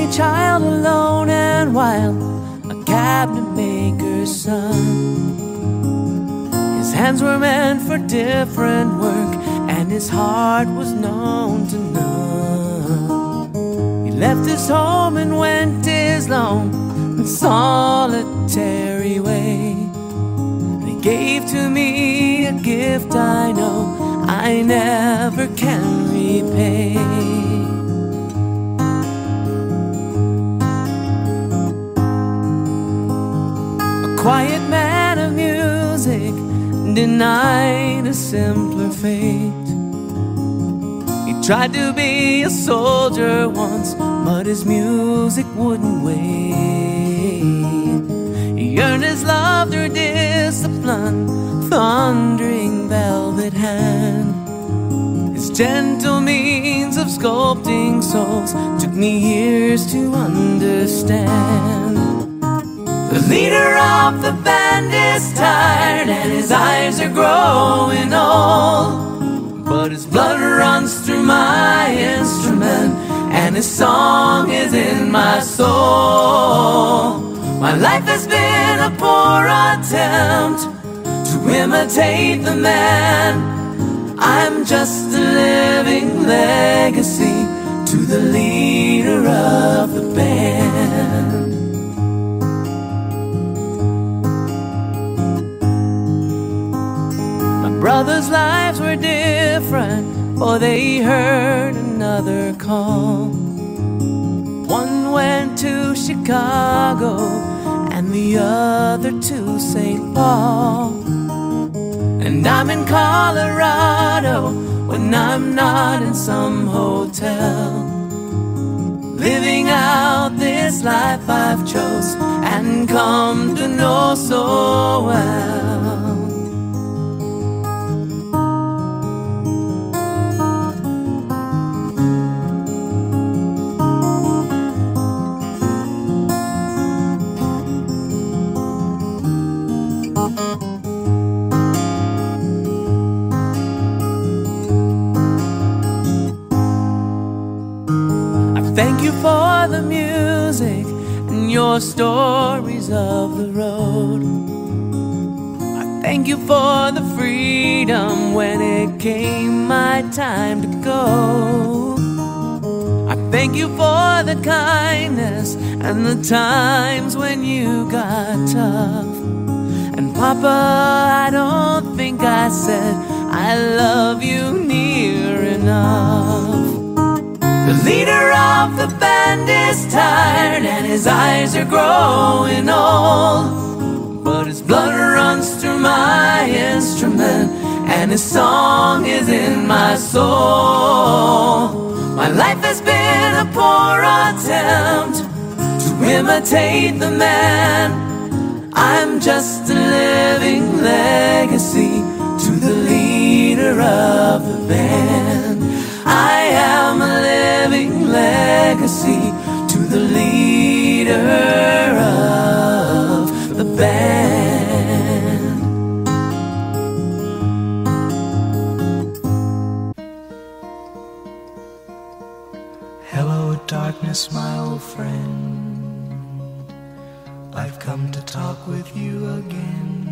child alone and wild, a cabinet maker's son. His hands were meant for different work, and his heart was known to none. He left his home and went his lone and solitary way. And he gave to me a gift I know I never can repay. Quiet man of music, denied a simpler fate. He tried to be a soldier once, but his music wouldn't wait. He earned his love through discipline, thundering velvet hand. His gentle means of sculpting souls took me years to understand. The leader of the band is tired and his eyes are growing old, but his blood runs through my instrument and his song is in my soul. My life has been a poor attempt to imitate the man. I'm just a living legacy to the leader of the band. Brothers' lives were different, for they heard another call. One went to Chicago and the other to St. Paul. And I'm in Colorado when I'm not in some hotel, living out this life I've chose and come to know so well. Thank you for the music and your stories of the road. I thank you for the freedom when it came my time to go. I thank you for the kindness and the times when you got tough. And Papa, I don't think I said I love you near enough. The leader of the band is tired and his eyes are growing old, but his blood runs through my instrument and his song is in my soul. My life has been a poor attempt to imitate the man. I'm just a living legacy to the leader of the band. I am a living legacy to the leader of the band. Hello, darkness, my old friend. I've come to talk with you again,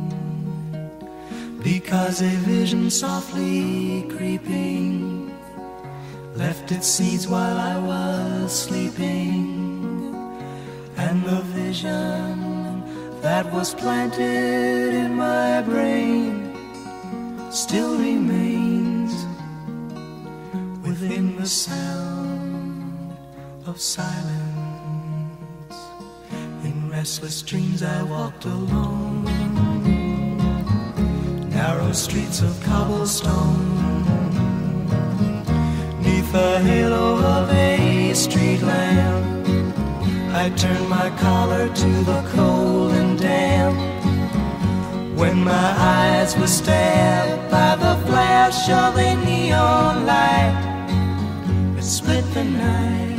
because a vision softly creeping left its seeds while I was sleeping, and the vision that was planted in my brain still remains within the sound of silence. In restless dreams I walked alone, narrow streets of cobblestone, the halo of a street lamp. I turned my collar to the cold and damp, when my eyes were stabbed by the flash of a neon light that split the night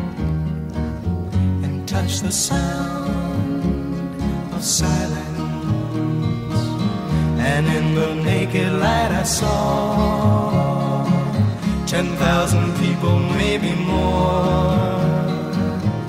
and touched the sound of silence. And in the naked light I saw 10,000 people, maybe more,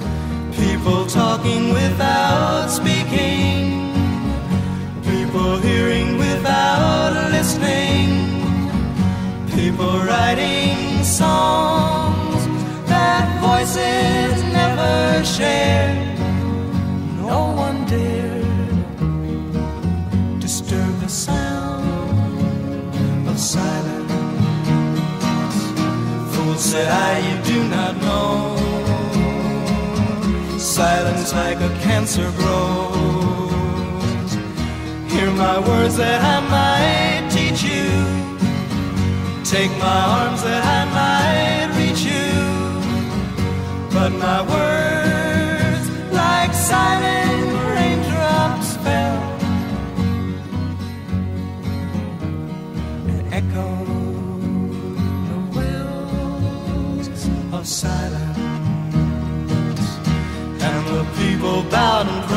songs that voices never shared. No one dared disturb the sound of silence. Fools said you do not know. Silence like a cancer grows. Hear my words that I might teach you. Take my arms that I might reach you. But my words, like silent raindrops, fell and echoed the wells of silence. And the people bowed and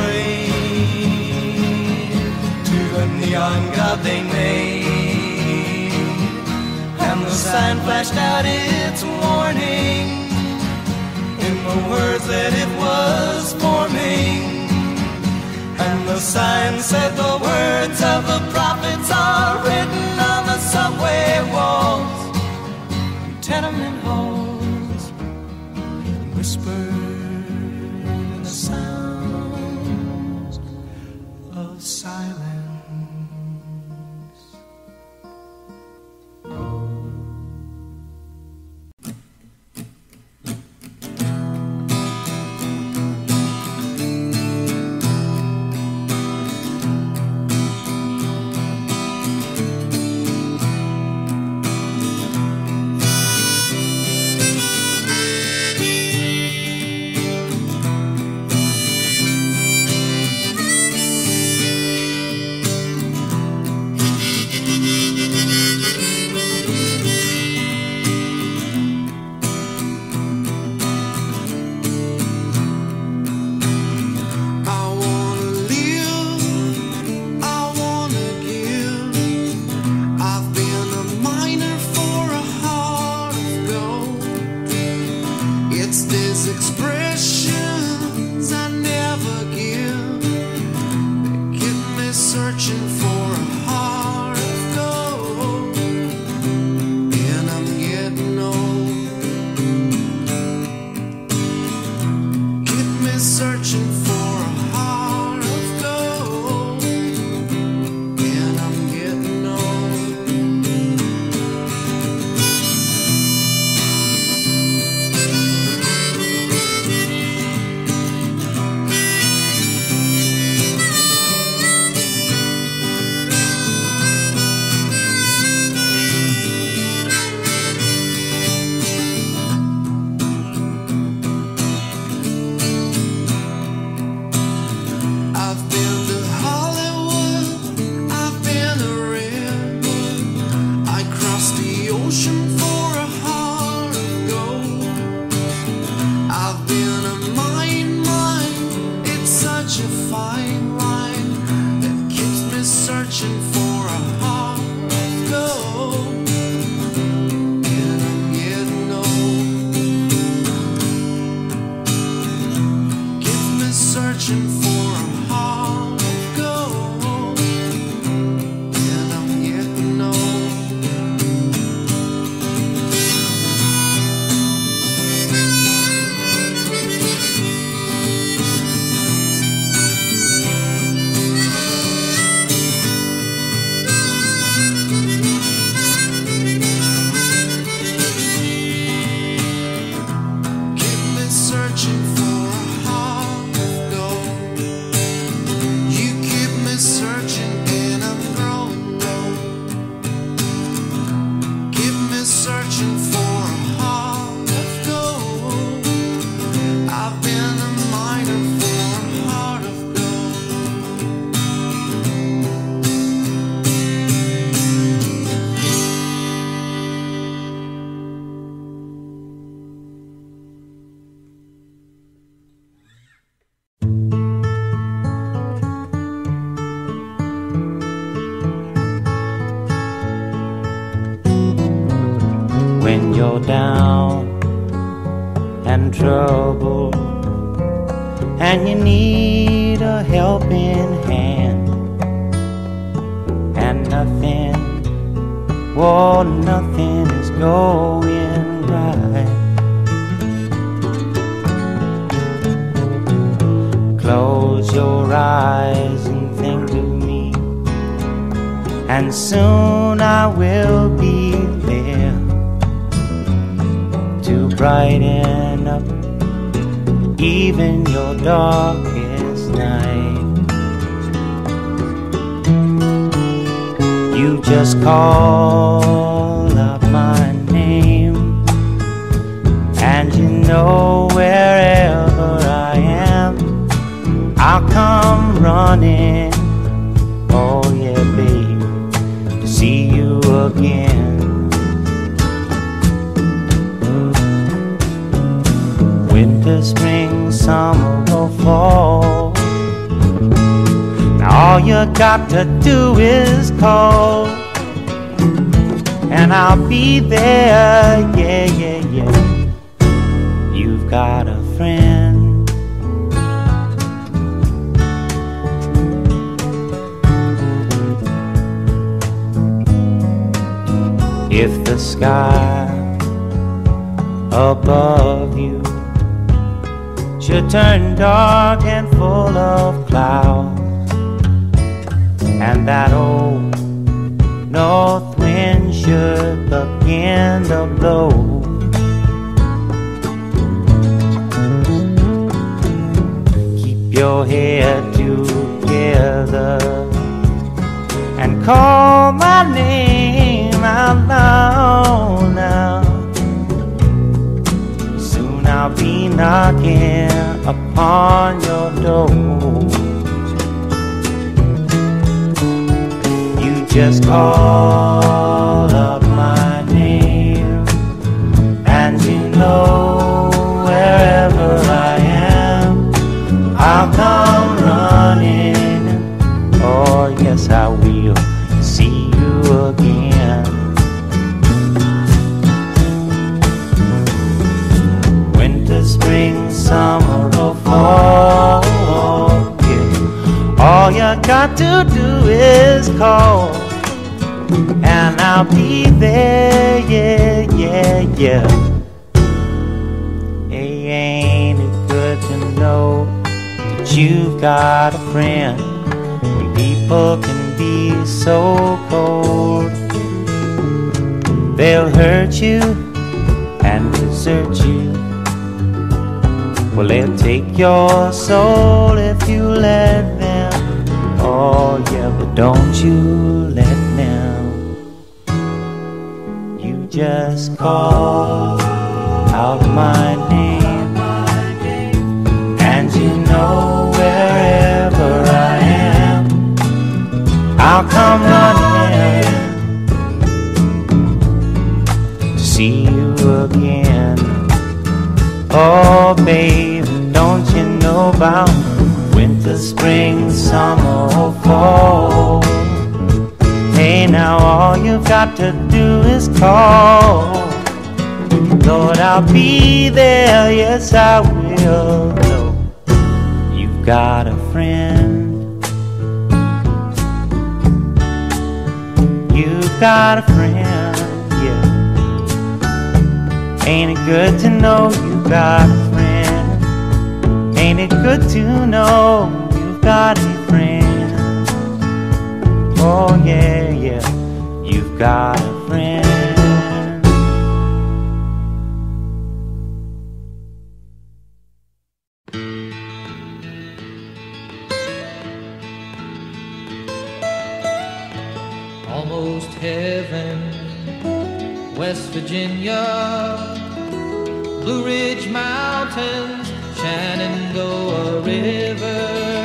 prayed to the neon god they made. And the sign flashed out its warning in the words that it was forming. And the sign said the words of the prophets are written on the subway walls and tenement halls, and whispered in the sounds of silence. When you're down and troubled and you need a helping hand, and nothing is going right. Close your eyes and think of me, and soon I will be there to brighten up even your darkest night. You just call out my name, and you know wherever I am, I'll come running. Oh yeah, babe, to see you again. Winter, spring, summer or fall, now all you got to do is call, and I'll be there, yeah, yeah, yeah. You've got a friend. If the sky above you should turn dark and full of clouds, and that old north wind should begin to blow, keep your head together and call my name out loud now. Soon I'll be knocking upon your door. You just call up my name, and you know wherever I am, I'll come running. Oh yes, I will see you again. Winter, spring, summer or fall, yeah. All you got to do is call, and I'll be there, yeah, yeah, yeah. Hey, ain't it good to know that you've got a friend when people can be so cold? They'll hurt you and desert you. Well, they'll take your soul if you let them. Oh yeah, but don't you let them. You just call out my name, and you know wherever I am, I'll come running to see you again. Oh babe, don't you know about winter, spring, summer or fall? Hey, now all you've got to do is call. Lord, I'll be there, yes I will. You've got a friend. You've got a friend, yeah. Ain't it good to know you've got a friend? Ain't it good to know you've got a friend? Oh yeah, yeah, you've got a friend. Almost heaven, West Virginia, Blue Ridge Mountains, Shenandoah River.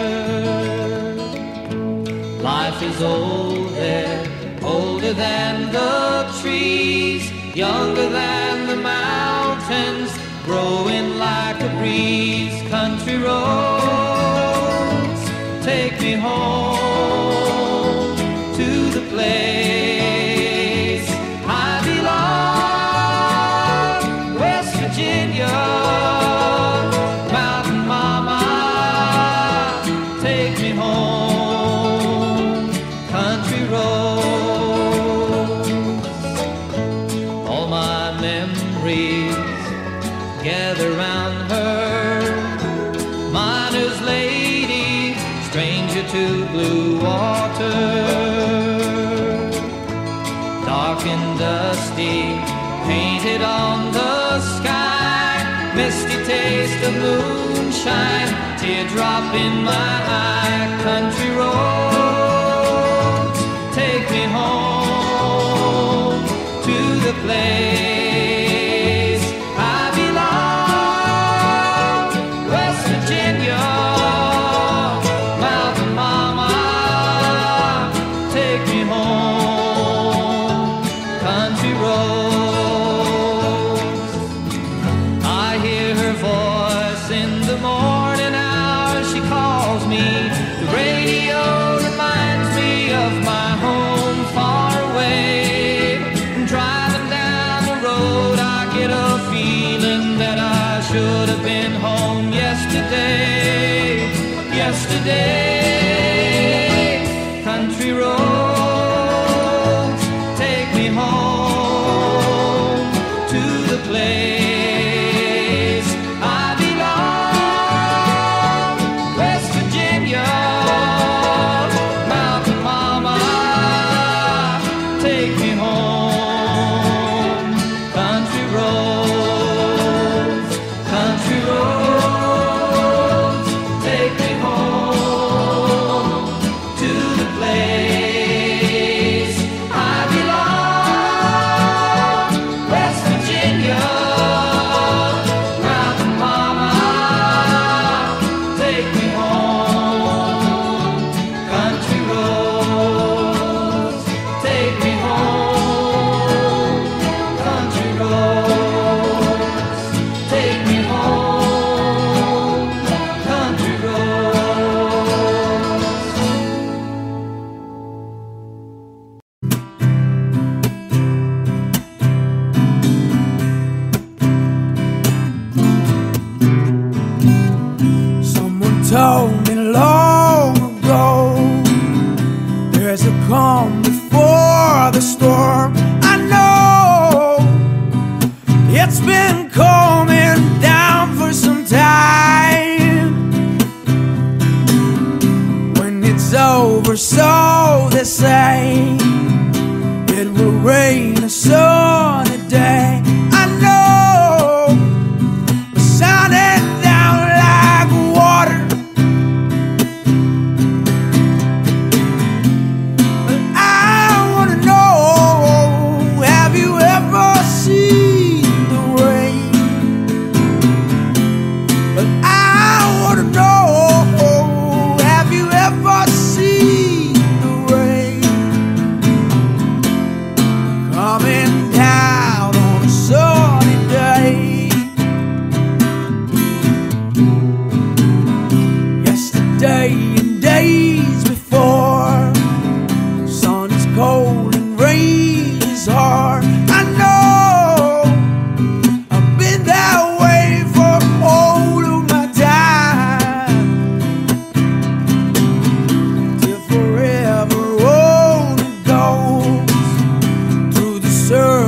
Life is old there, older than the trees, younger than the mountains, growing like a breeze. Country roads, take me home to the place I belong, West Virginia. Mountain mama, take me home. Country roads, all my memories dark and dusty, painted on the sky, misty taste of moonshine, teardrop in my eye. Country roads, take me home to the place I belong. West Virginia, Mountain Mama, take me home. Country roads, I hear her voice in the morning hours. She calls me. The radio reminds me of my home far away. And driving down the road, I get a feeling that I should have been home yesterday. Yesterday, country roads, take me home to the place I belong. West Virginia, Mountain Mama, take me home. Country roads, country roads, take me home to the place I belong. West Virginia, Mountain Mama, take me home. Country roads, take me home. Country roads, take me home. Country roads. Someone told me long ago, there's a calm before the storm. I know it's been coming down for some time. When it's over, so they say, it will rain a sunny day. I know it's sounding down like water. But I wanna know, have you ever seen the rain? But I wanna know, have you ever seen the rain coming down on a sunny day? Yesterday and days before, sun is cold and rain is hard. I know I've been that way for all of my time, till forever on it goes through the surface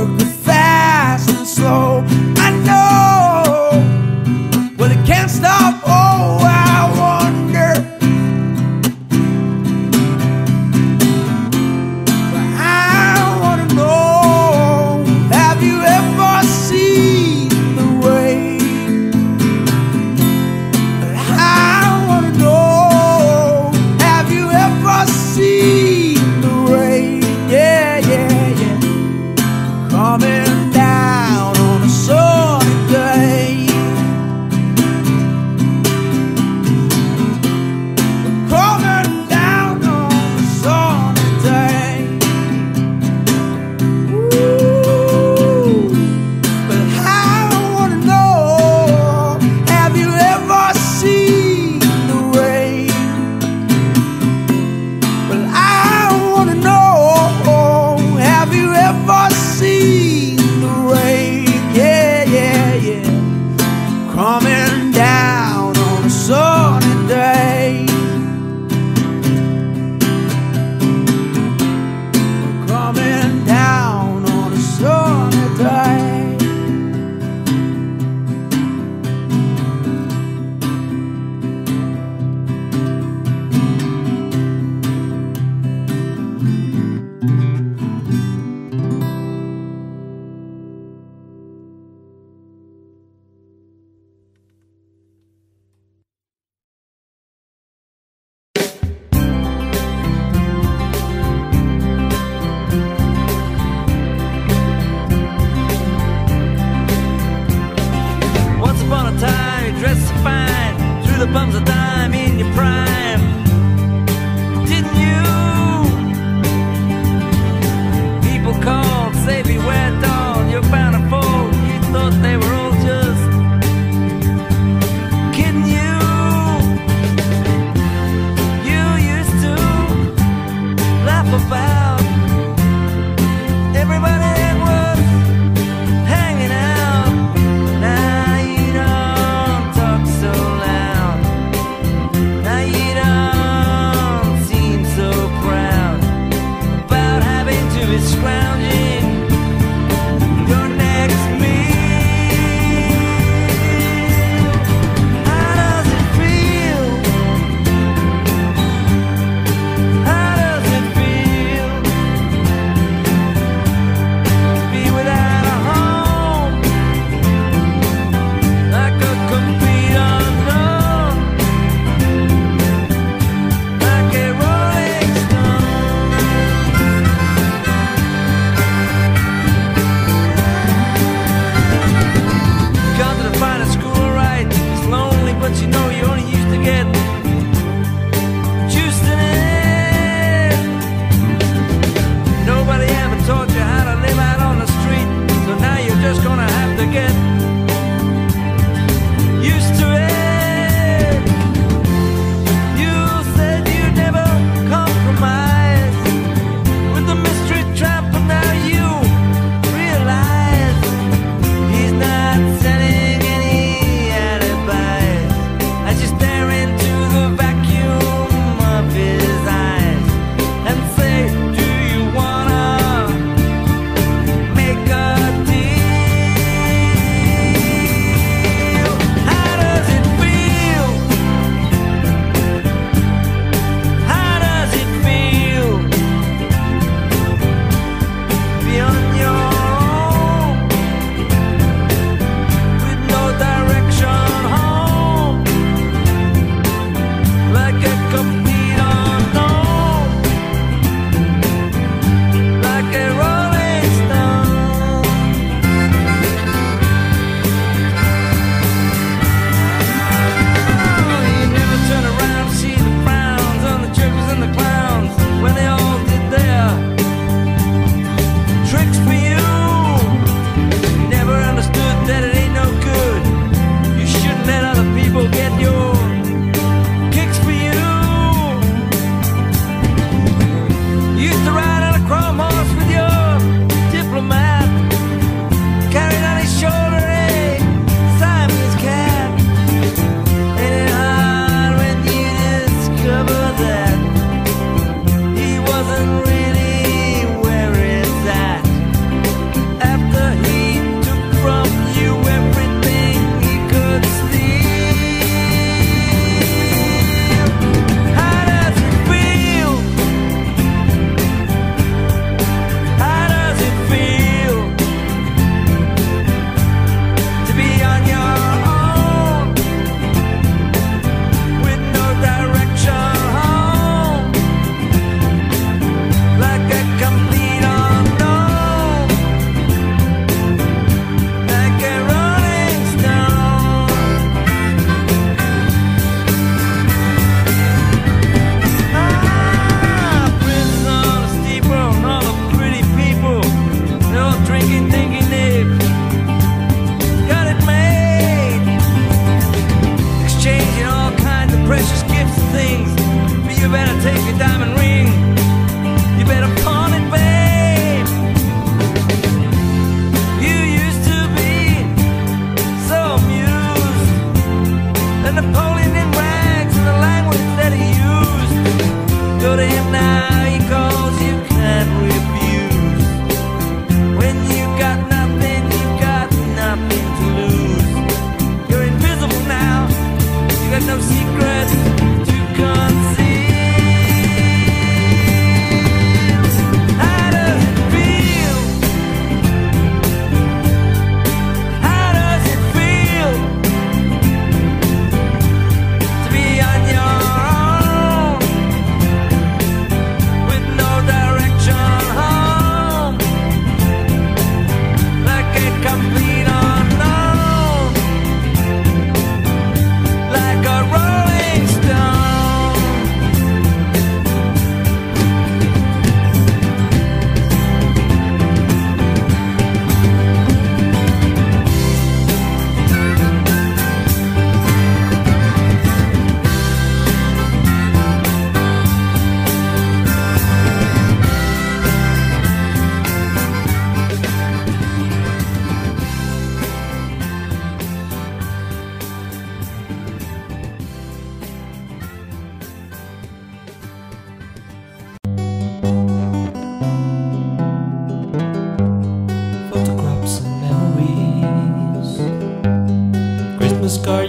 everybody that was hanging out. Now you don't talk so loud. Now you don't seem so proud about having to be scrounging your next meal. How does it feel? How does it feel to be without a home, like a complete unknown, like a rolling stone? Gone to the finest school, right? It's lonely, but you know you only used to get juiced in it. Nobody ever taught you how to live out on the street, so now you're just gonna have to get used to it. You said you'd never compromise with the mystery trap, but now you realize he's not selling any alibis. As you stare into the vacuum of his eyes and say, do you wanna make a deal? How does it feel? How does it feel to be on your own with no direction home, like a complete unknown, like a rolling stone? You never turn around to see the frowns on the jokers and the clowns when they all did their tricks for you. You never understood that it ain't no good. You shouldn't let other people get your kicks for you. You used to ride on a chrome horse with your diplomat, carried on his shoulder a Siamese cat. Ain't it hard when you discover that he wasn't really where it's at? After he took from you everything he could steal. How does it feel? How does it feel to be on your own with no direction home, like a complete unknown, like a rolling stone? Princes on a steeple and all the pretty people, they're all drinking, thinking they've got it made, exchanging all kinds of precious gifts and things. But you better take your diamond ring, you better pawn it, babe. You used to be so amused at Napoleon in rags and the language that he used. Go to him now, he calls you can't refuse. When you got nothing, you got nothing to lose. You're invisible now, you got no secrets to conceal.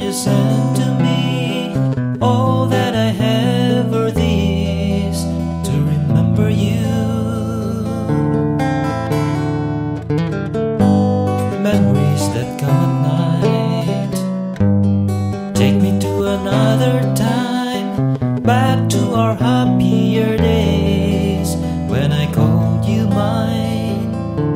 you sent to me. All that I have are these to remember you. Memories that come at night take me to another time, back to our happier days when I called you mine.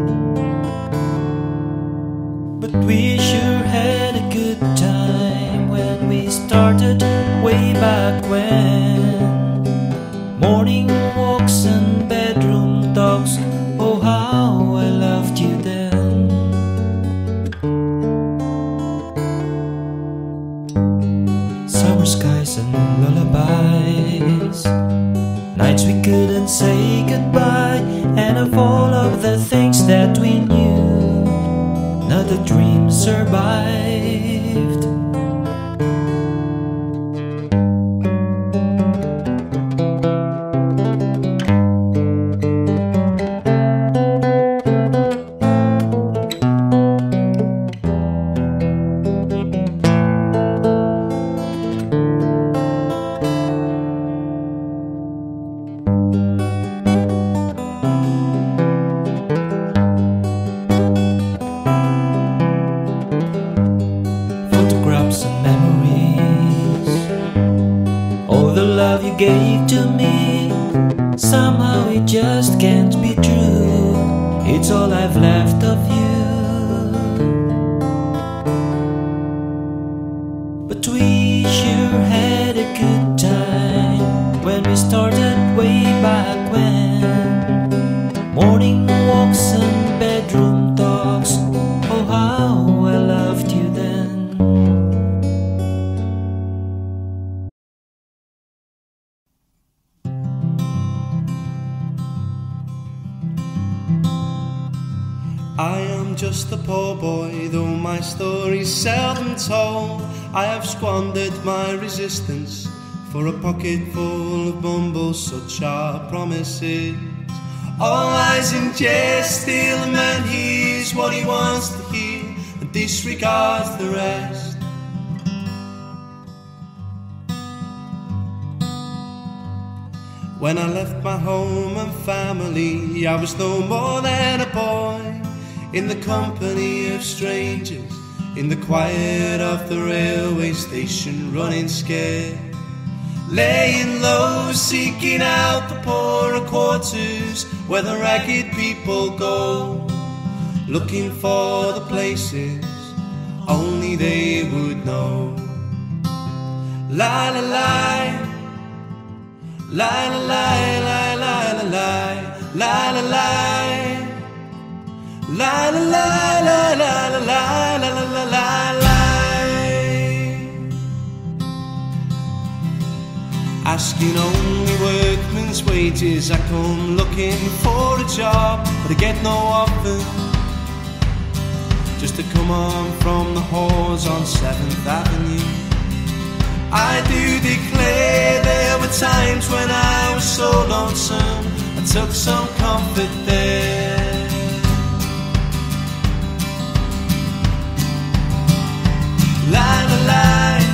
But we sure had a good time when we started way back when. Morning walks and bedroom talks, oh how I loved you then. Summer skies and lullabies, nights we couldn't say goodbye, and of all of the things that we knew, not a dream survived. Photographs and memories, all the love you gave to me, somehow it just can't be true. It's all I've left of you. But we sure had a good time when we started way back when. Morning walks and bedroom talks, oh how I loved you then. I am just a poor boy, though my story's seldom told. I have squandered my resistance for a pocket full of bumbles, such are promises. All lies in jest, still a man hears what he wants to hear and disregards the rest. When I left my home and family, I was no more than a boy, in the company of strangers, in the quiet of the railway station, running scared, laying low, seeking out the poorer quarters where the ragged people go, looking for the places only they would know. La la la, la la la, la la la la, la la la. La la la la la la la la la la la. Asking only workmen's wages, I come looking for a job, but I get no offer. Just to come on from the halls on 7th Avenue. I do declare there were times when I was so lonesome, I took some comfort there. La la la,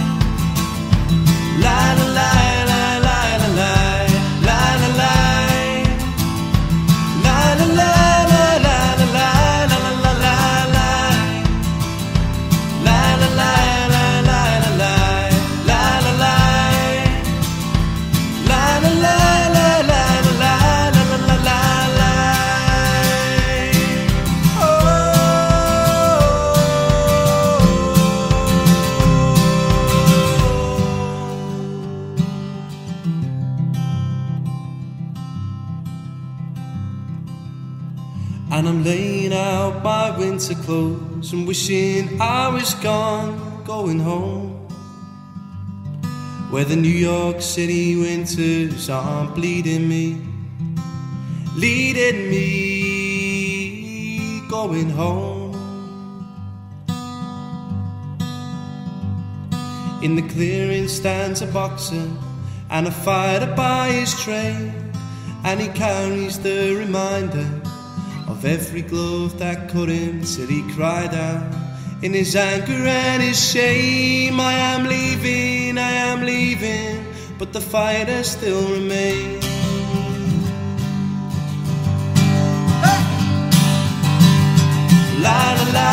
la la la, la la la la, la la la, la la la, la la la, la la la la, la la la, la la la, la la la, la la la, la la la, la la la, la. And I'm laying out my winter clothes and wishing I was gone, going home, where the New York City winters aren't bleeding me, leading me, going home. In the clearing stands a boxer and a fighter by his trade, and he carries the reminder of every glove that cut him till he cried out, In his anger and his shame, I am leaving, but the fighter still remains. Hey! La la la,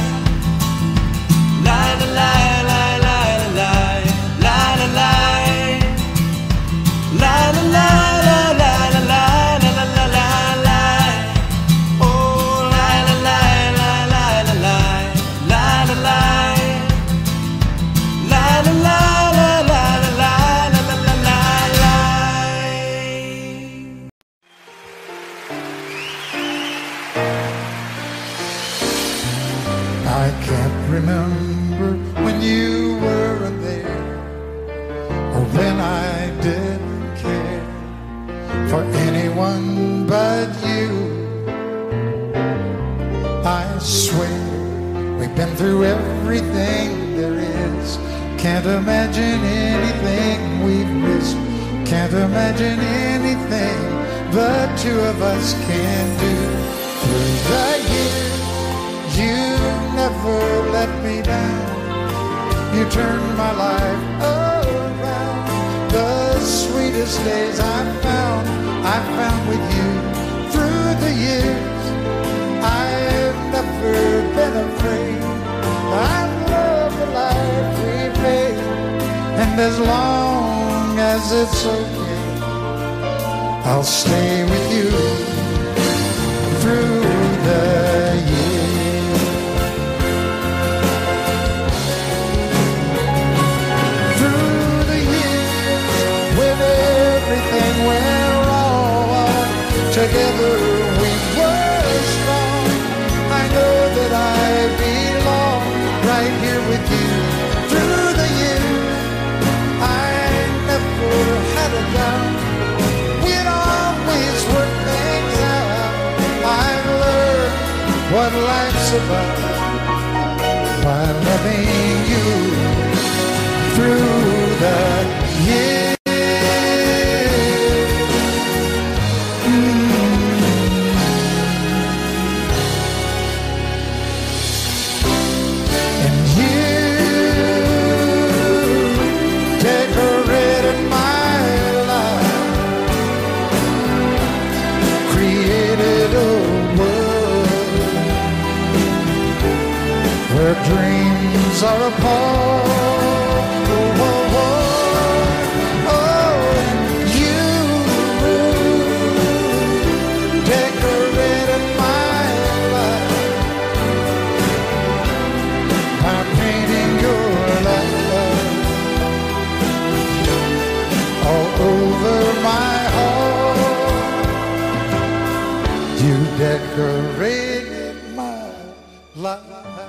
la la la, la la la, la la la, la la la, la la la, la la la la la. Oh la la la, la la la la, la la la, la la la. I can't remember when you weren't there, or when I didn't care for anyone but you. I swear we've been through everything there is. Can't imagine anything we've missed. Can't imagine anything the two of us can do. Through the years, you never let me down. You turned my life around. The sweetest days I found with you. Through the years, I've never been afraid. I love the life we made, and as long as it's okay, I'll stay with you through the years. Through the years, when everything went wrong, together we were strong. I know that I belong right here with you. Through the years, I never had a doubt. We'd always work things out. I've learned what life's about by loving you through the years. And you decorated my life, created a world where dreams are apart. Decorated my life.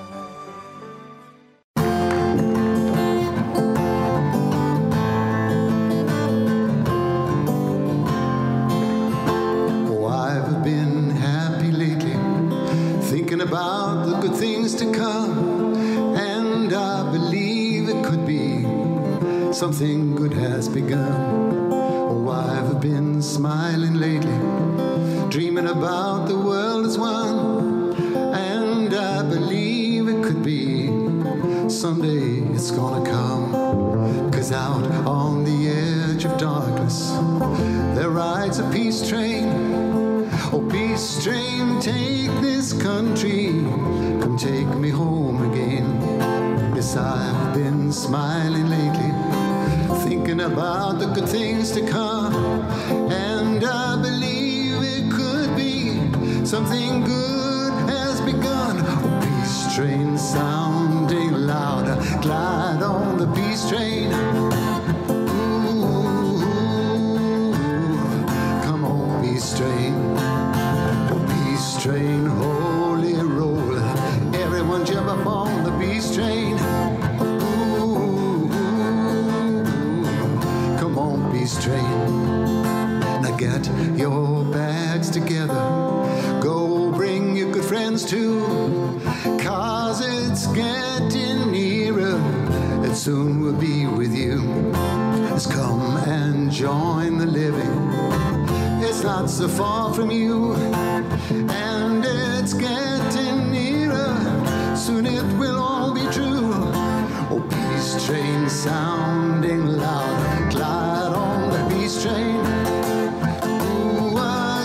Oh, I've been happy lately, thinking about the good things to come, and I believe it could be something good has begun. Oh, I've been smiling lately, dreaming about the world as one, and I believe it could be someday it's gonna come. 'Cause out on the edge of darkness there rides a peace train. Oh, peace train, take this country, come take me home again. Yes, I've been smiling lately, thinking about the good things to come, and I believe it could be something good has begun. Oh, peace train sounding louder, glide on the peace train. Ooh, come on, peace train. Oh, peace train, holy roll, everyone jump up on the peace train. Ooh, come on, peace train. Now get your bags together, go bring your good friends too, 'cause it's getting nearer, and soon we'll be with you. Let's come and join the living, it's not so far from you, and it's getting nearer, soon it will all train sounding loud, glide on the peace train. Ooh,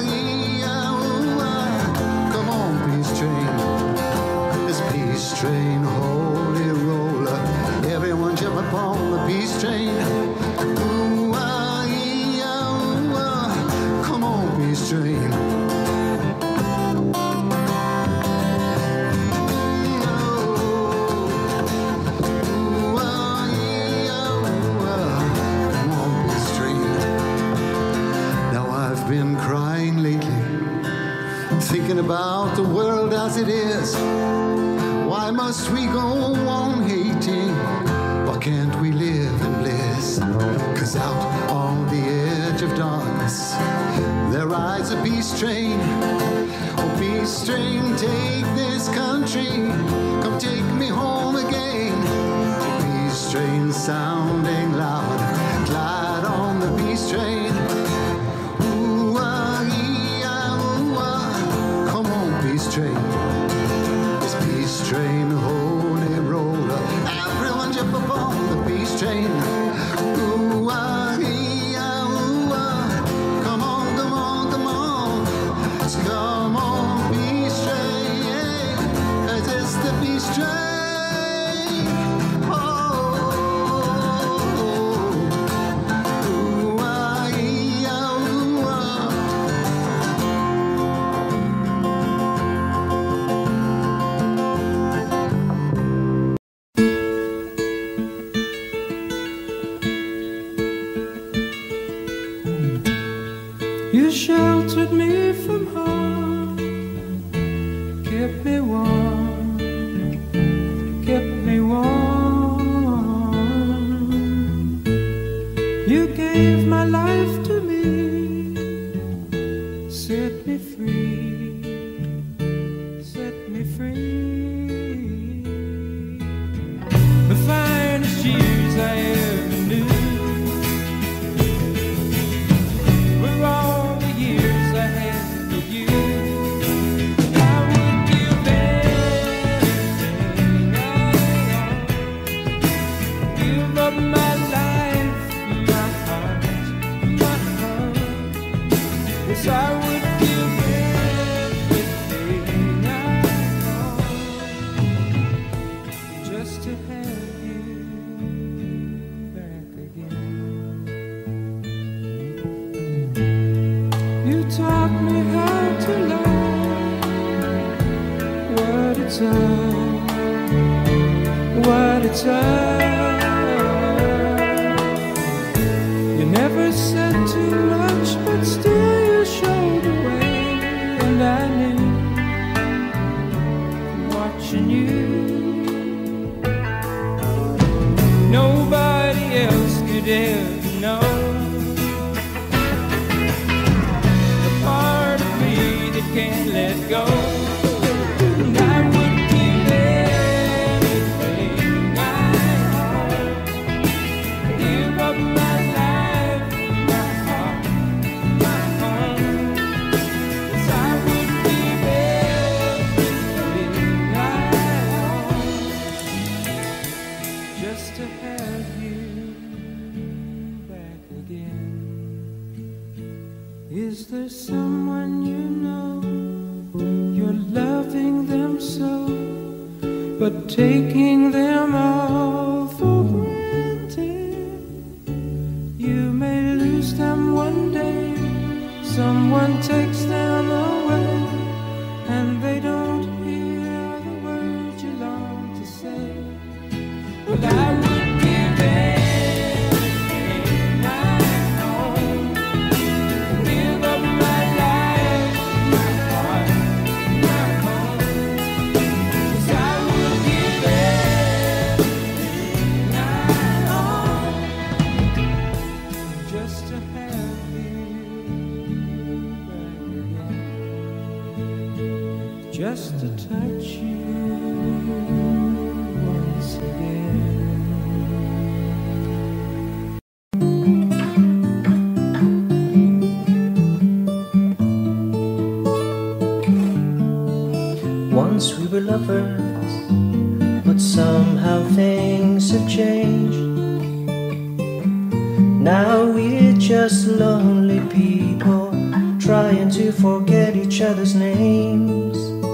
come on, peace train. This peace train, holy roller, everyone jump upon the peace train. Ooh, come on, peace train. Been crying lately, thinking about the world as it is. Why must we go on hating? Why can't we live in bliss? 'Cause out on the edge of darkness there rides a peace train. Oh, peace train, take this country, come take me home again. Oh, peace train sounding loud, glide on the peace train. Train, this peace train, holy roller, everyone jump upon the peace train. Ooh, come on, come on, come on, come on, peace train, it is the peace train. Oh, You sheltered me from harm, kept me warm, kept me warm. You gave my life to me, set me free, set me free. The finest years I ever knew. I would give everything I own just to have you back again. You taught me how to love, what it's all, what it's all. You never said too much, but still you showed the way, and I knew, watching you, nobody else could ever know the part of me that can't let go. And I would give everything I own, give up my life, my heart, my home. 'Cause I would give everything I own just to have you back again. Is there someone you know, you're loving them so, but taking them all for granted? You may lose them one day, someone takes them away, and they don't hear the words you long to say. But I would give everything I own, give up my life, my heart, my home. 'Cause I would give everything I own just to have you back again, just to touch you once again. Once we were lovers, but but somehow things have changed. Now we're just lonely people trying to forget each other's names.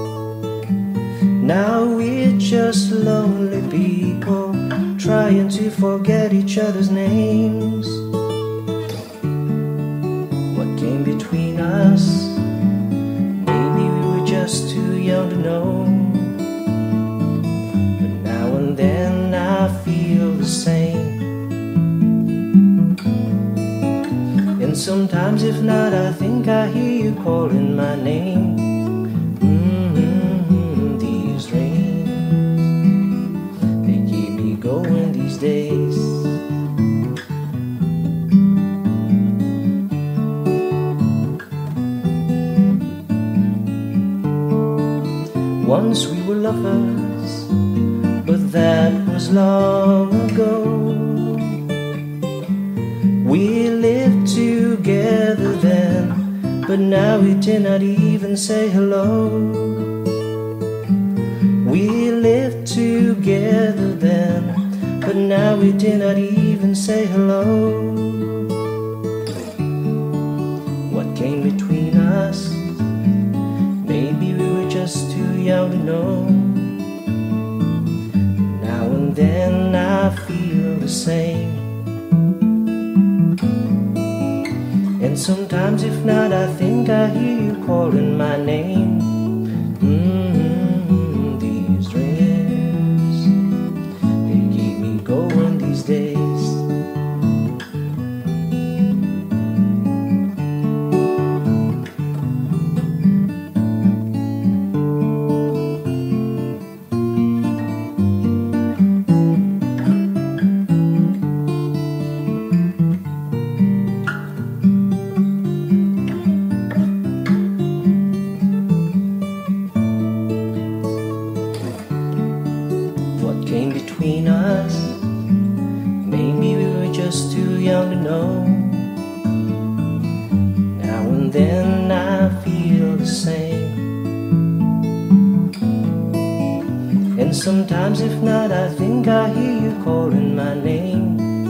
Now we're just lonely people trying to forget each other's names. What came between us? Maybe we were just too young to know. But now and then I feel the same. And sometimes if not, I think I hear you calling my name. These rains, they keep me going these days. Once we were lovers, but that was long ago. We lived together then, but now we did not even say hello. We lived together then, but now we did not even say hello. What came between us? Maybe we were just too young to know. Now and then I feel the same. And sometimes if not, I think I hear you calling my name. These rains, they keep me going these days. Came between us. Maybe we were just too young to know. Now and then I feel the same. And sometimes if not, I think I hear you calling my name.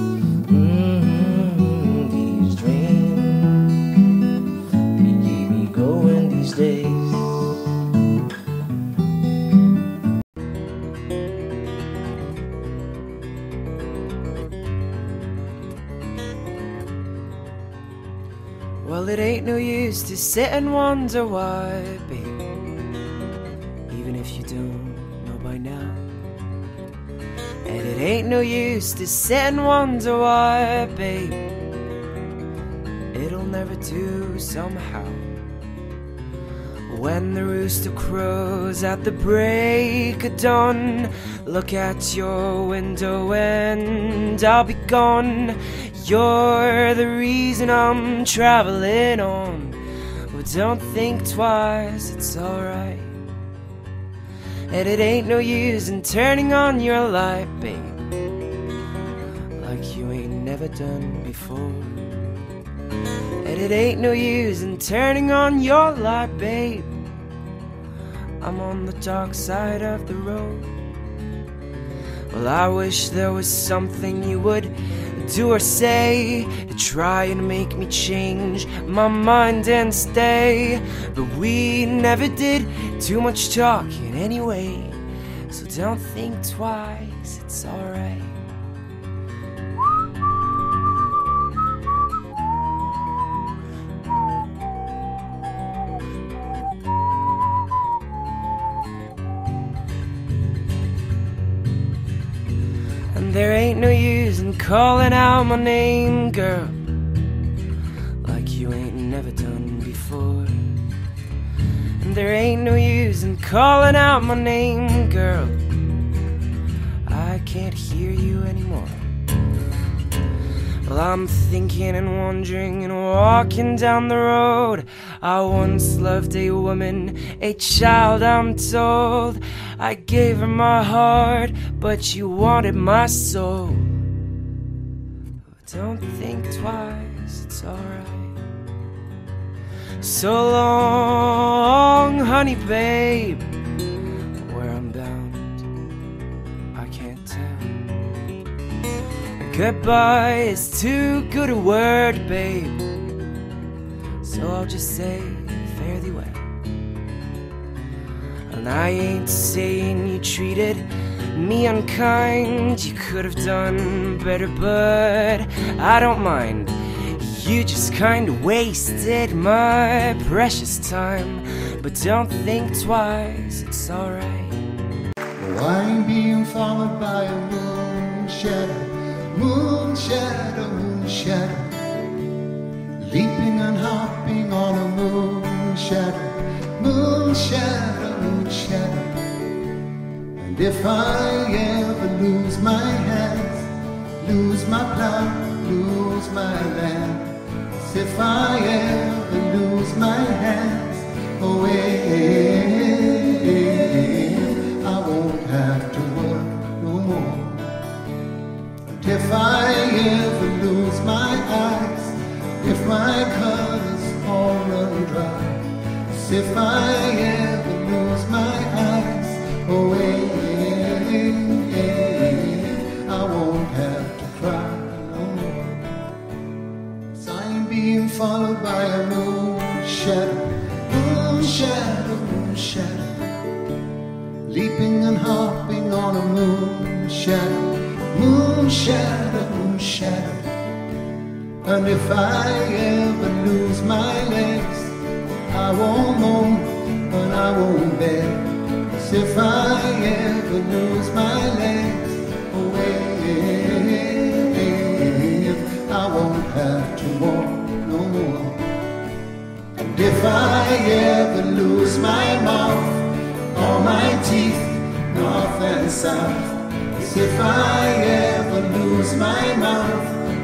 These dreams, they keep me going these days. Well, it ain't no use to sit and wonder why, babe, even if you don't know by now. And it ain't no use to sit and wonder why, babe, it'll never do somehow. When the rooster crows at the break of dawn, look at your window and I'll be gone. You're the reason I'm traveling on. Well, don't think twice, it's alright. And it ain't no use in turning on your light, babe, like you ain't never done before. And it ain't no use in turning on your light, babe, I'm on the dark side of the road. Well, I wish there was something you would do or say to try and make me change my mind and stay. But we never did too much talking anyway, so don't think twice, it's alright. And there ain't no use in calling out my name, girl, like you ain't never done before. And there ain't no use in calling out my name, girl, I can't hear you anymore. Well, I'm thinking and wondering and walking down the road. I once loved a woman, a child, I'm told. I gave her my heart, but she wanted my soul. Don't think twice, it's alright. So long, honey babe, where I'm bound. Goodbye is too good a word, babe, so I'll just say fare thee well. And I ain't saying you treated me unkind, you could have done better, but I don't mind. You just kinda wasted my precious time, but don't think twice, it's alright. Oh, I'm being followed by a moon shadow, moon shadow, moon shadow, leaping and hopping on a moon shadow, moon shadow, moon shadow. And if I ever lose my hands, lose my plow, lose my land, if I ever lose my hands, I won't have to work no more. And if I ever lose my eyes, if my colors all run dry, if I ever lose my eyes, I won't have to cry no more. 'Cause I'm being followed by a moon shadow, moon shadow, moon shadow, leaping and hopping on a moon shadow, moon shadow, moon shadow. And if I ever lose my legs, I won't moan and I won't beg. 'Cause if I ever lose my legs, I won't have to walk no more. And if I ever lose my mouth, all my teeth, north and south, if I ever lose my mouth,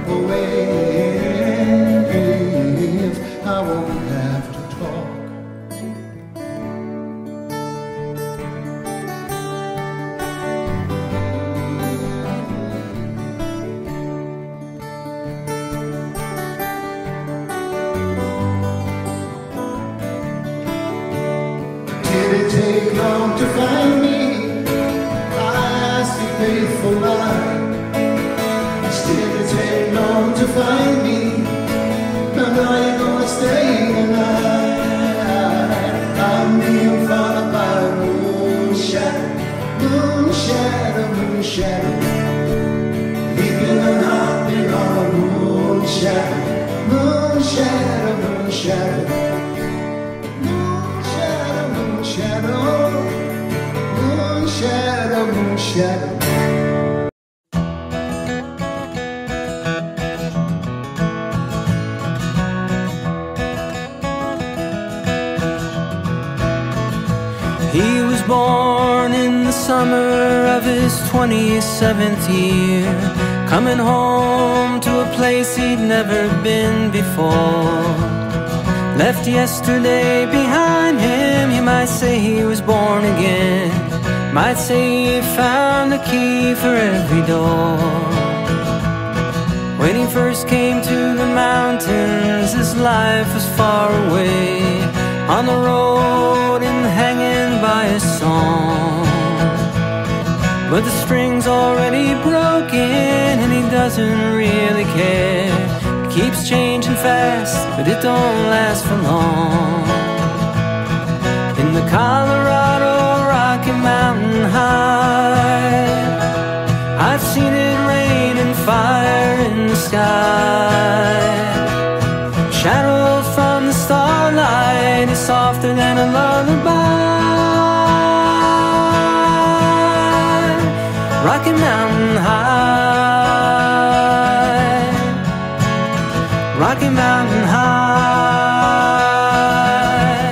I won't have to talk. Did it take long to find me? I asked you faithful lie. Did it take long to find me? Now you're gonna stay tonight. I'm being followed by a moon shadow, moon shadow, moon shadow, leaping and hopping on a moon shadow, moon shadow, moon shadow, moon shadow, moon shadow, moon shadow, moon shadow. He was born in the summer of his 27th year, coming home to a place he'd never been before. Left yesterday behind him, you might say he was born again, might say he found a key for every door. When he first came to the mountains, his life was far away, on the road and hanging by a song. But the string's already broken and he doesn't really care. It keeps changing fast, but it don't last for long. In the Colorado Rocky Mountain High, I've seen it rain and fire in the sky. Shadow from the starlight is softer than a lullaby. Rocky Mountain High, Rocky Mountain High.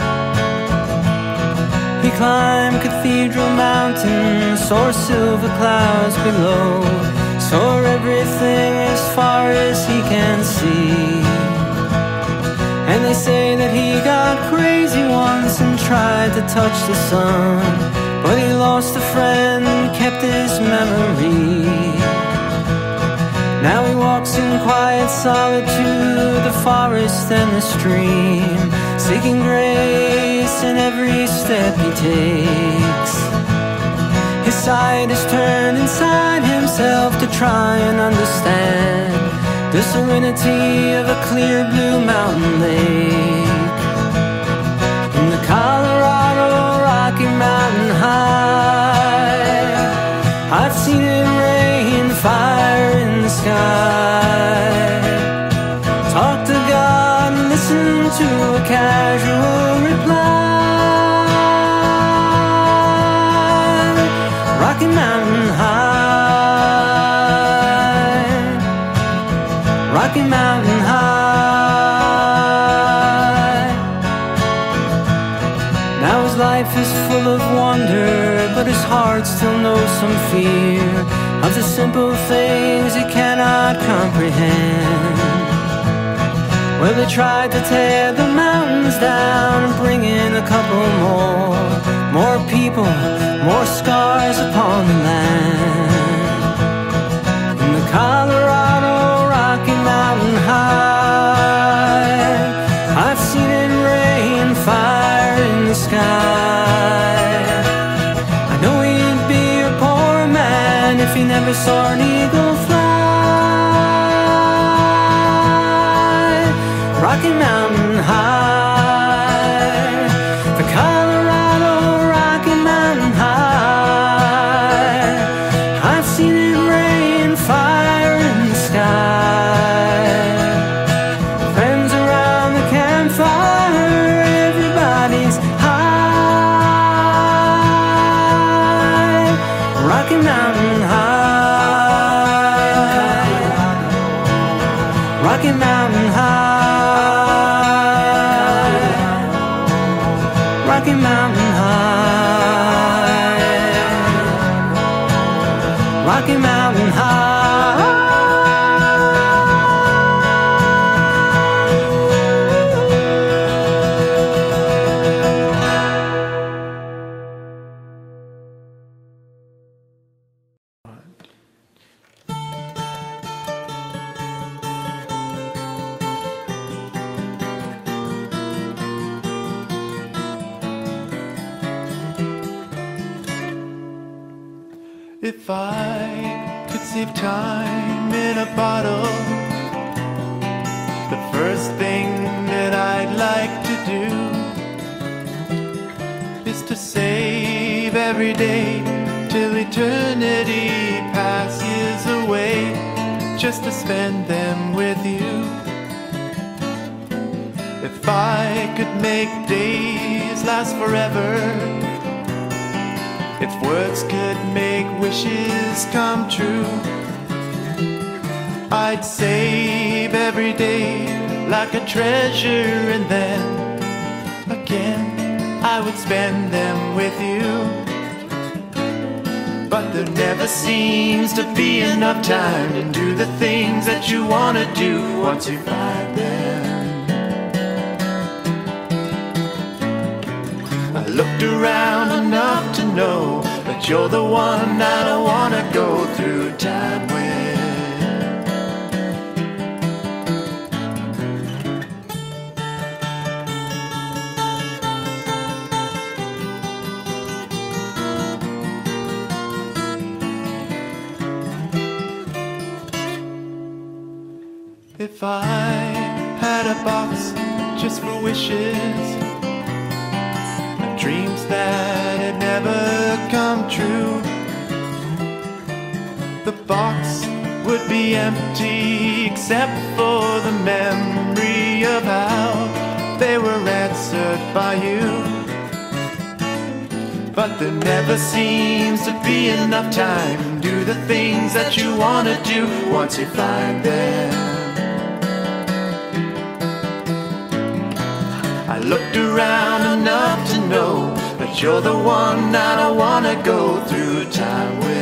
He climbed Cathedral Mountain, saw silver clouds below, saw everything as far as he can see. And they say that he got crazy once and tried to touch the sun, but he lost a friend, kept his memory. Now he walks in quiet solitude, the forest and the stream, seeking grace in every step he takes. His sight is turned inside himself to try and understand the serenity of a clear blue mountain lake in the Colorado Rocky Mountain High. I've seen it rain fire in the sky. Talk to God and listen to a casual reply. Rocky Mountain High, Rocky Mountain High. Now his life is full of wonder, but his heart still knows some fear of the simple things he cannot comprehend. Well, they tried to tear the mountains down and bring in a couple more people, more scars upon the land. In the Colorado Rocky Mountain High, I've seen it rain fire in the sky. I know he'd be a poor man if he never saw an eagle fly. Rocky Mountain High, the Colorado Rocky Mountain High. I've seen it rain fire in the sky. Friends around the campfire, everybody's high. Rocky Mountain High, Rocky Mountain High. Rocky Mountain High, Rocky Mountain High. If I could save time in a bottle, the first thing that I'd like to do is to save every day till eternity passes away, just to spend them with you. If I could make days last forever, if words could make wishes come true, I'd save every day like a treasure, and then again I would spend them with you. But there never seems to be enough time to do the things that you want to do once you find them. I looked around enough to know that you're the one I don't want to go through time with. If I had a box just for wishes, dreams that had never come true, the box would be empty except for the memory of how they were answered by you. But there never seems to be enough time to do the things that you want to do once you find them. I looked around enough to know that you're the one I don't want to go through time with.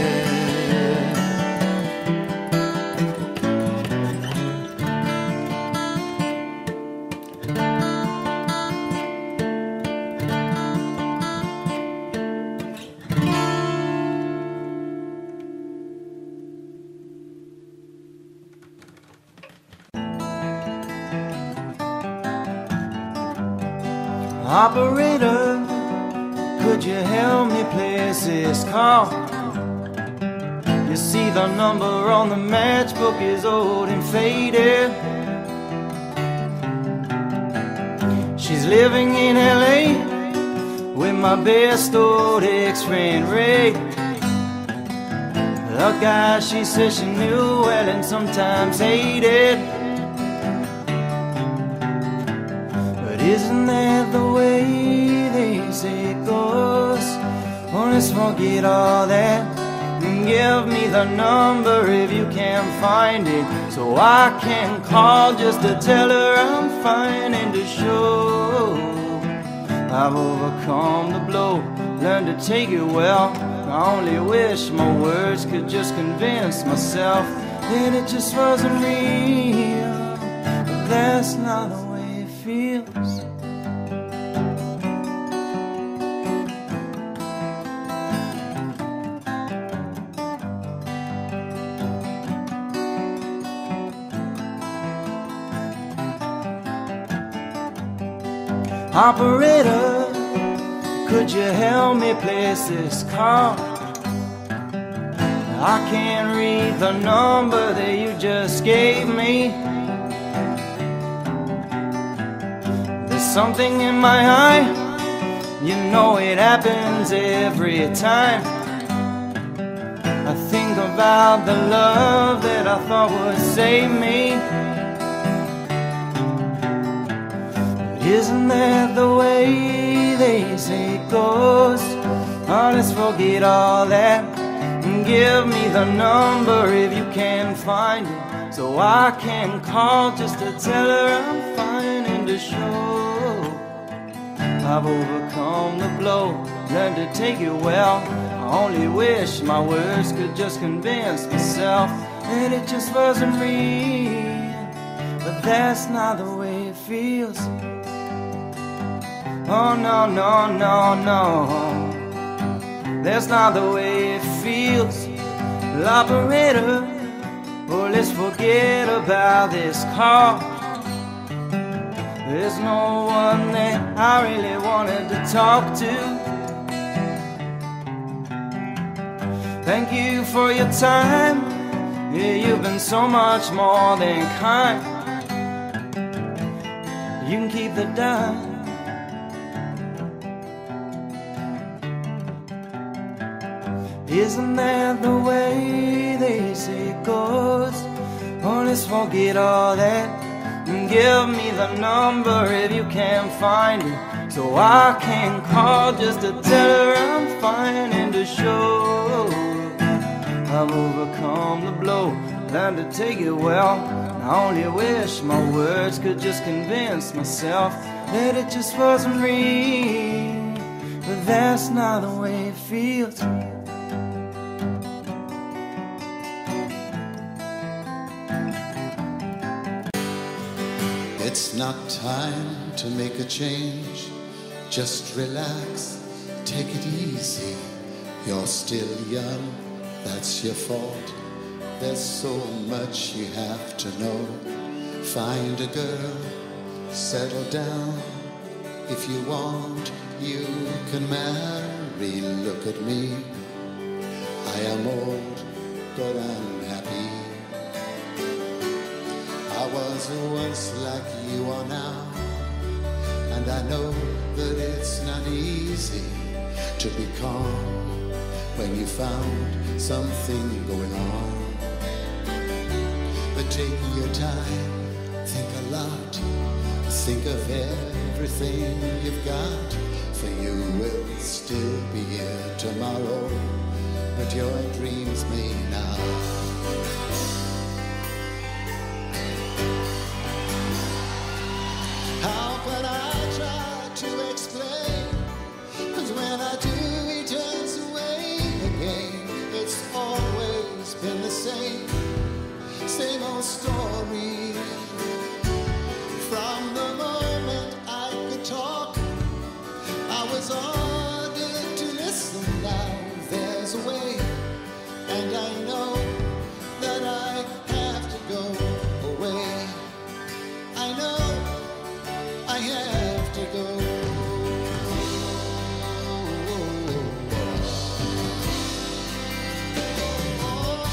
Operator, could you help me place this call? You see the number on the matchbook is old and faded. She's living in LA with my best old ex-friend Ray, a guy she says she knew well and sometimes hated. But isn't that the way they say it goes? Well, let's forget all that and give me the number if you can find it, so I can call just to tell her I'm fine and to show I've overcome the blow, learned to take it well. I only wish my words could just convince myself that it just wasn't real, but that's not the way it feels. Operator, could you help me place this call? I can't read the number that you just gave me. There's something in my eye, you know it happens every time. I think about the love that I thought would save me. Isn't that the way they say it goes? Oh, let's forget all that and give me the number if you can find it, so I can call just to tell her I'm fine and to show I've overcome the blow, learned to take it well. I only wish my words could just convince myself that it just wasn't real, but that's not the way it feels. Oh no, no, no, no, that's not the way it feels. Operator, oh, let's forget about this call. There's no one that I really wanted to talk to. Thank you for your time, yeah, you've been so much more than kind. You can keep the dime. Isn't that the way they say it goes? Oh, let's forget all that and give me the number if you can find it, so I can call just to tell her I'm fine and to show I've overcome the blow, learned to take it well. I only wish my words could just convince myself that it just wasn't real, but that's not the way it feels. It's not time to make a change. Just relax, take it easy. You're still young, that's your fault. There's so much you have to know. Find a girl, settle down. If you want, you can marry. Look at me, I am old, but I'm happy. I was once like you are now, and I know that it's not easy to be calm when you found something going on. But take your time, think a lot, think of everything you've got, for you will still be here tomorrow, but your dreams may not. How could I try to explain? 'Cause when I do, he turns away again. It's always been the same old story. From the moment I could talk, I was ordered to listen. Now there's a way, and I know that I have to go away. I know I have to go. Oh,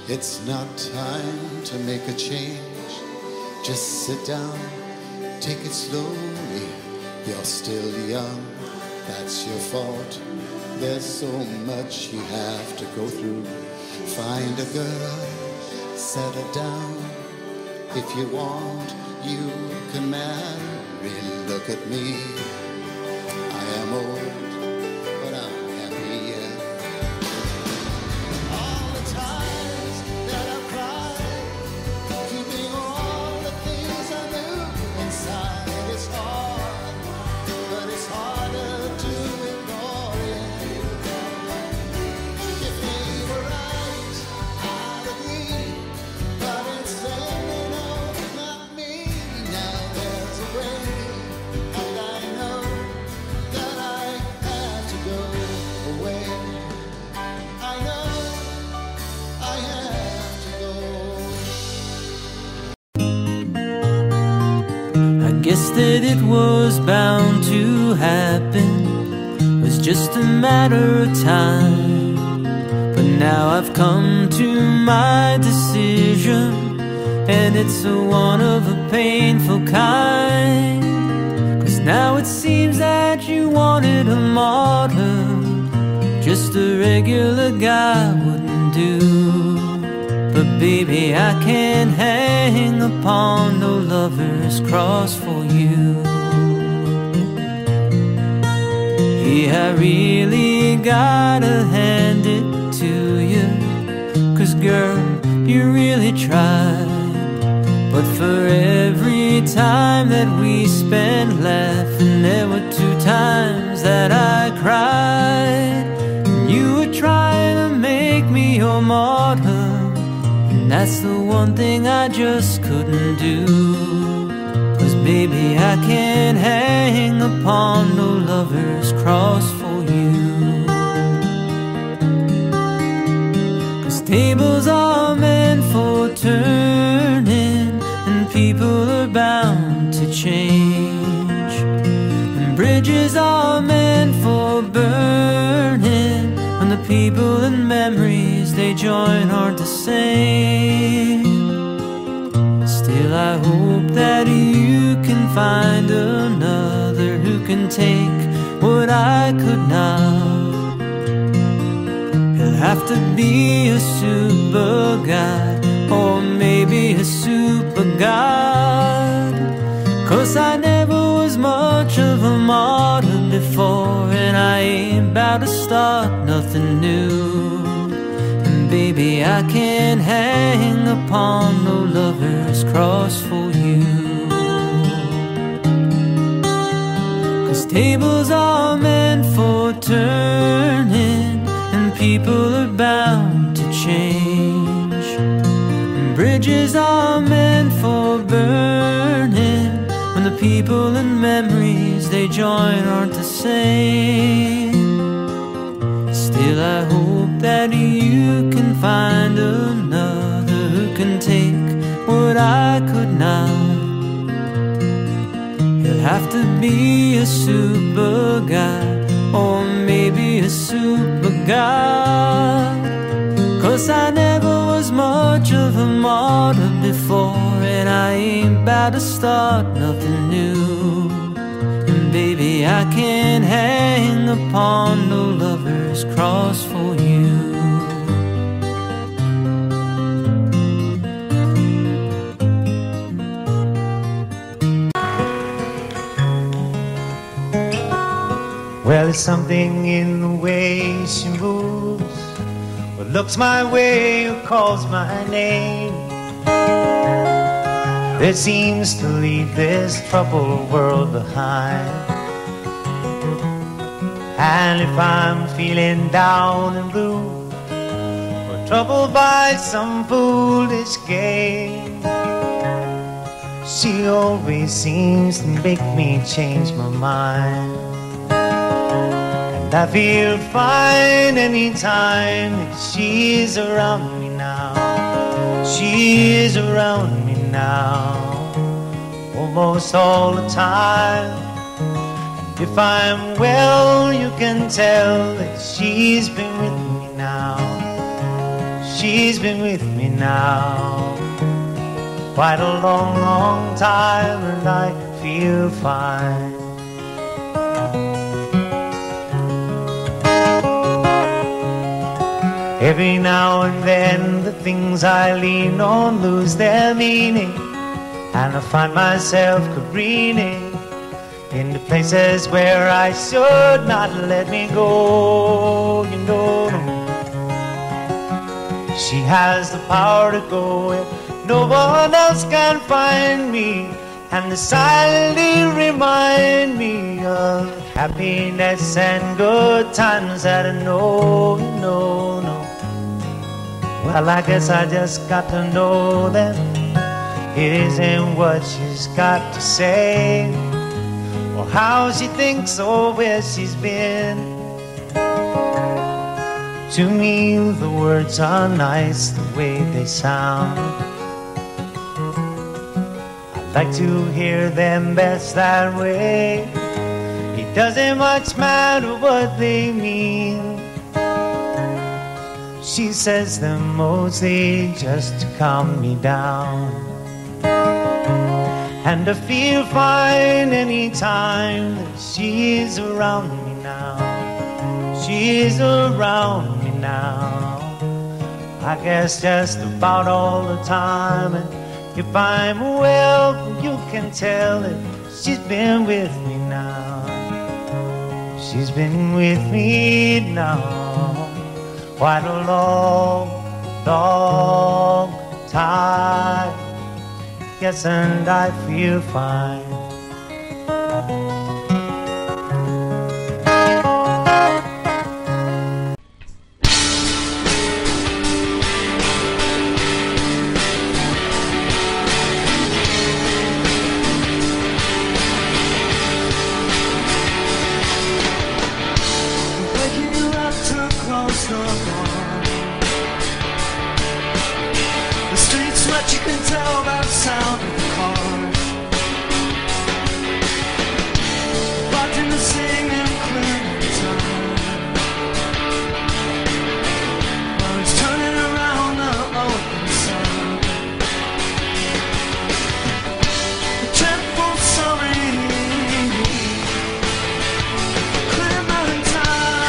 It's not time to make a change. Just sit down, take it slowly. You're still young, that's your fault. There's so much you have to go through. Find a girl, settle down. If you want, you can marry. Look at me, I am old, but I'm happy, yeah. All the times that I cried, keeping all the things I knew inside. It's hard, but it's harder to ignore it. If they were right, I'd agree, but instead they know not me. Now there's a way, and I know that I have to go away. I know I have to go. I guess that it was bound to happen. It was just a matter of time. But now I've come to my decision, and it's a one of a painful kind. 'Cause now it seems that you wanted a martyr. Just a regular guy wouldn't do. But baby, I can't hang upon no lover's cross for you. Yeah, I really gotta hand it to you, 'cause girl, you really tried. But for every time that we spent laughing, there were 2 times that I cried. And you were trying to make me your martyr, and that's the one thing I just couldn't do. 'Cause baby, I can't hang upon no lover's cross for you. 'Cause tables are meant for turning, and people are bound to change. And bridges are meant for burning, when the people and memories they join aren't the same. Still, I hope that you can find another who can take what I could not. He'll have to be a super guy, or maybe a super god. 'Cause I never was much of a martyr before, and I ain't about to start nothing new. And baby, I can't hang upon no lover's cross for you. 'Cause tables are meant for turning, and people are bound to change. And bridges are meant for burning, when the people and memories they join aren't the same. Still, I hope that you can find another who can take what I could not. He'll have to be a super guy, or maybe a super god. 'Cause I never was much of a martyr before, and I ain't about to start nothing new. And baby, I can't hang upon no lover's cross for you. Well, it's something in the way she moves, or looks my way, or calls my name, that seems to leave this troubled world behind. And if I'm feeling down and blue, or troubled by some foolish game, she always seems to make me change my mind. And I feel fine anytime that she's around me now. She is around me now, almost all the time. And if I'm well, you can tell that she's been with me now. she's been with me now quite a long, long time, and I feel fine. Every now and then the things I lean on lose their meaning, and I find myself careening into places where I should not let me go, you know. She has the power to go where no one else can find me, and they silently remind me of happiness and good times that I know, you know. Well, I guess I just got to know that it isn't what she's got to say, or how she thinks, or where she's been. To me, the words are nice the way they sound. I like to hear them best that way. It doesn't much matter what they mean. She says them mostly just to calm me down, and I feel fine anytime that she's around me now. She's around me now, I guess just about all the time. And if I'm well, you can tell that she's been with me now. She's been with me now quite a long, long time. Yes, and I feel fine. You can tell by the sound of the cars, bartender singing clear time while he's turning around the open sun. The temple sorry, Clementine.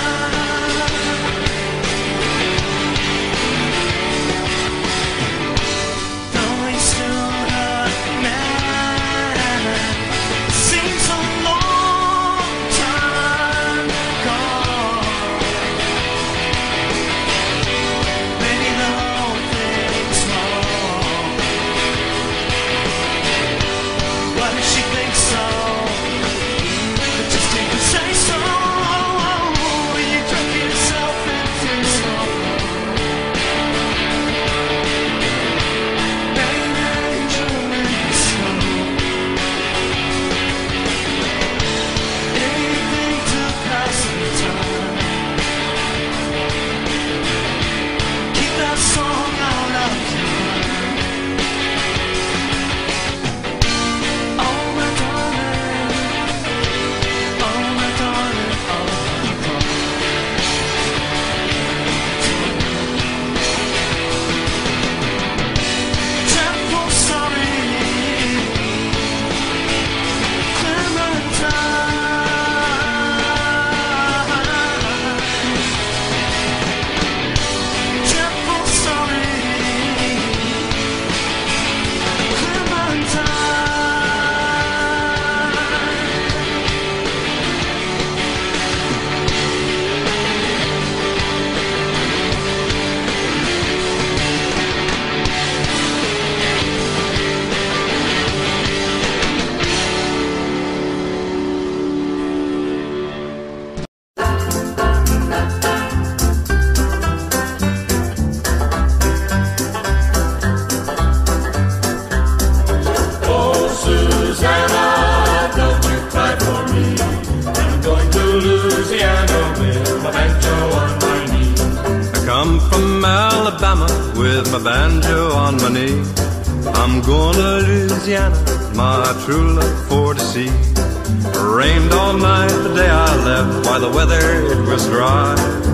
With my banjo on my knee, I'm going to Louisiana, my true love for to see. Rained all night the day I left, while the weather it was dry. The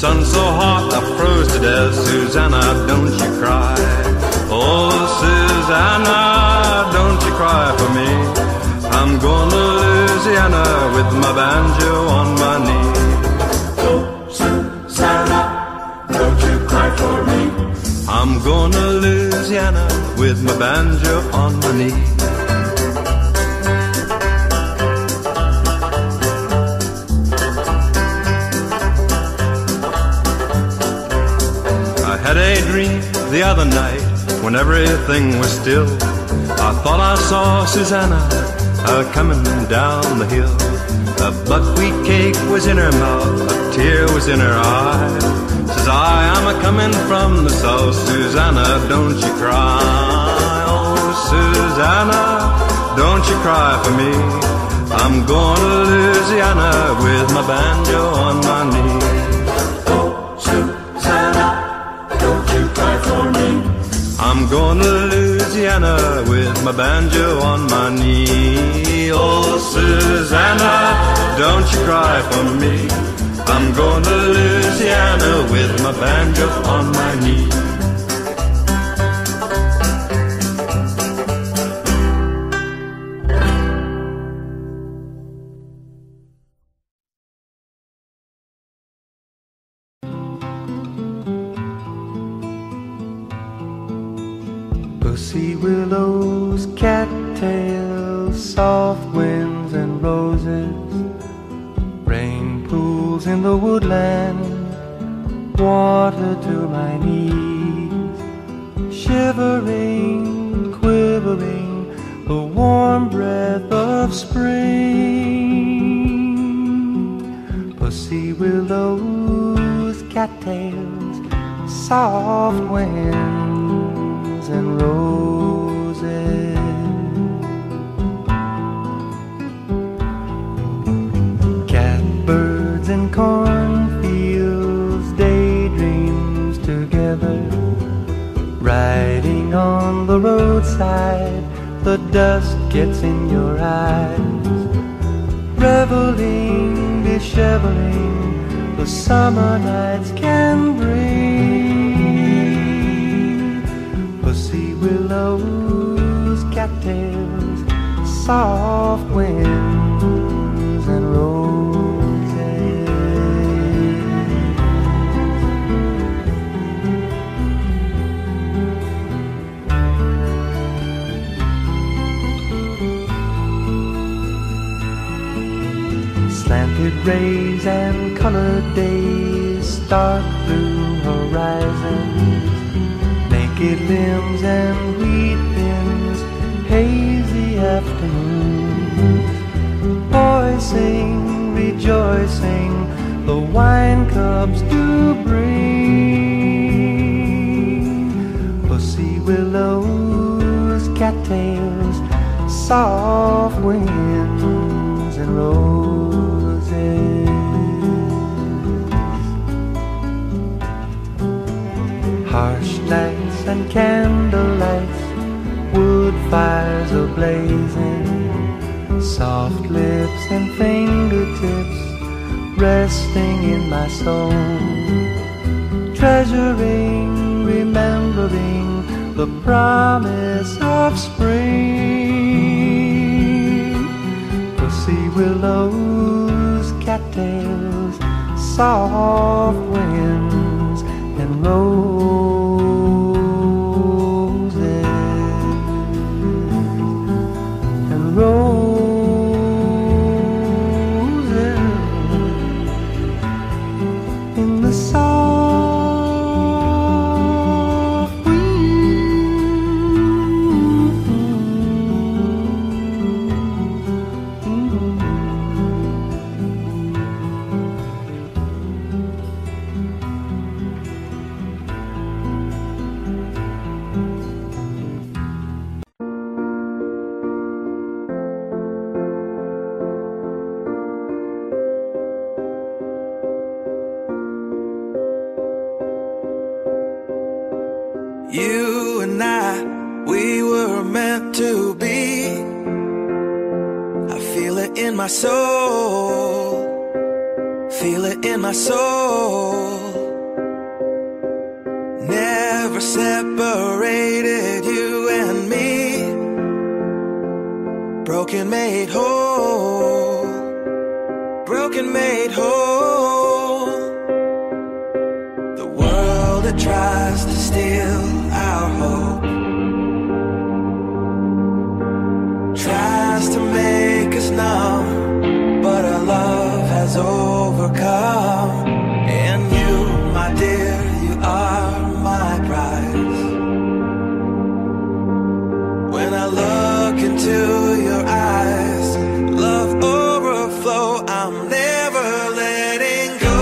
sun's so hot I froze to death. Susanna, don't you cry. Oh, Susanna, don't you cry for me. I'm going to Louisiana with my banjo on my knee. Oh, Susanna, don't you cry for me. I'm going to Louisiana with my banjo on my knee. I had a dream the other night when everything was still. I thought I saw Susanna coming down the hill. A buckwheat cake was in her mouth, a tear was in her eye. Says I'm a-coming from the south. Susanna, don't you cry. Oh, Susanna, don't you cry for me. I'm going to Louisiana with my banjo on my knee. Oh, Susanna, don't you cry for me. I'm going to Louisiana with my banjo on my knee. Oh, Susanna, don't you cry for me. I'm going to Louisiana with my banjo on my knee. Pussy willows, cattails, soft winds and roses, rain pools in the woodland, water to my knees, shivering, quivering, the warm breath of spring. Pussy willows, cattails, soft winds and roses, catbirds and cornfields, daydreams together, riding on the roadside, the dust gets in your eyes, reveling, disheveling, the summer nights can bring. Pussy willows, cattails, soft winds and roses. Slanted rays and colored days, dark blue horizons, naked limbs and wheat thins, hazy afternoons. Boys sing, rejoicing, the wine cups do bring. Pussy willows, cattails, soft winds and roses. Harsh nights and candlelights, wood fires ablazing, soft lips and fingertips resting in my soul, treasuring, remembering the promise of spring. Pussy willows, cattails, soft winds and roses, and roses in the soft You and I, we were meant to be. I feel it in my soul, feel it in my soul. separated, you and me. Broken made whole, broken made whole. The world that tries to steal our hope tries to make us numb, but our love has overcome. And you, my dear, you are my prize. When I look into your eyes, love overflow, I'm never letting go.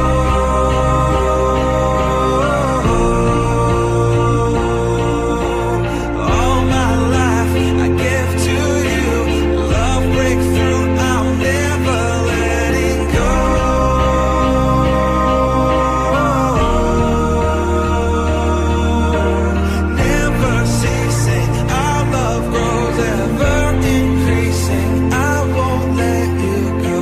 All my life I give to you, love breakthrough, I'm never letting go. Never ceasing, our love grows, ever increasing, I won't let you go.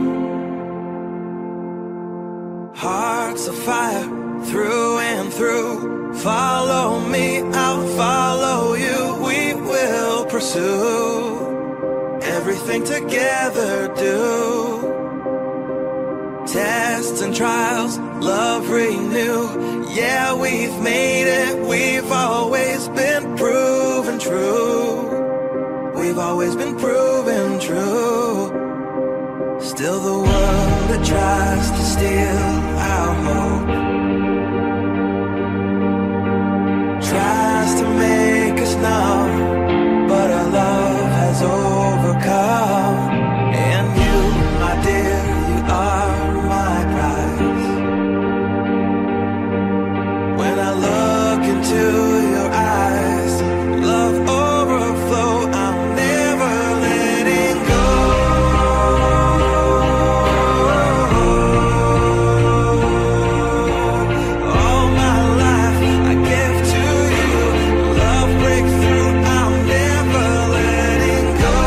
Hearts of fire, through and through, follow me, I'll follow you, we will pursue everything together, do tests and trials, love renew. Yeah, we've made it, we've always been proven true. We've always been proven true. Still the world that tries to steal our hope tries to make us numb, but our love has overcome. And you, my dear, you are my prize. When I look into your eyes, love overflow, I'm never letting go. All my life I give to you, love breakthrough, I'm never letting go.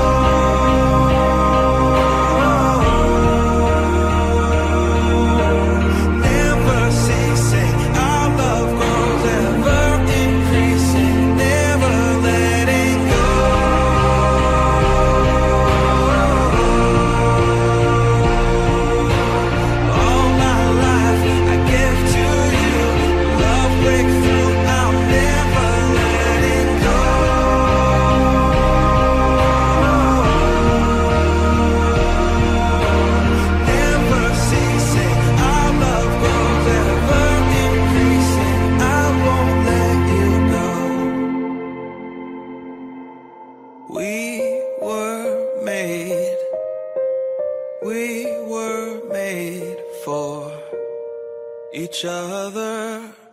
Never ceasing, our love grows, ever increasing, never letting go. All my life I give to you, love breakthrough, I'm never letting go. Never ceasing, our love grows, ever increasing, I won't let you go. We were made for each other.